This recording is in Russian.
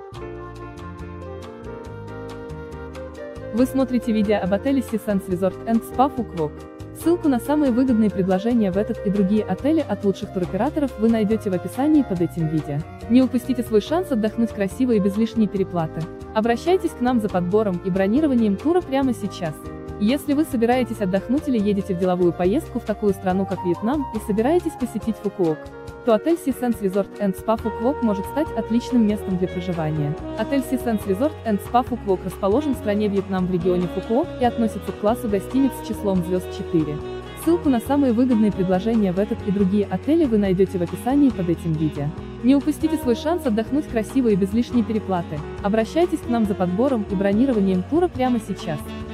Вы смотрите видео об отеле Sea Sands Resort and Spa Fukuoka. Ссылку на самые выгодные предложения в этот и другие отели от лучших туроператоров вы найдете в описании под этим видео. Не упустите свой шанс отдохнуть красиво и без лишней переплаты. Обращайтесь к нам за подбором и бронированием тура прямо сейчас. Если вы собираетесь отдохнуть или едете в деловую поездку в такую страну, как Вьетнам, и собираетесь посетить Фукуок, то отель Sea Sands Resort and Spa Fukuoka может стать отличным местом для проживания. Отель Sea Sands Resort and Spa Fukuoka расположен в стране Вьетнам в регионе Фукуок и относится к классу гостиниц с числом звезд 4. Ссылку на самые выгодные предложения в этот и другие отели вы найдете в описании под этим видео. Не упустите свой шанс отдохнуть красиво и без лишней переплаты. Обращайтесь к нам за подбором и бронированием тура прямо сейчас.